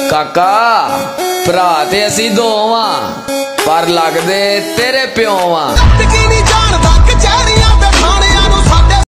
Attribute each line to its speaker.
Speaker 1: काका भरा ते असी दो वां पर लगदे तेरे प्यो वां।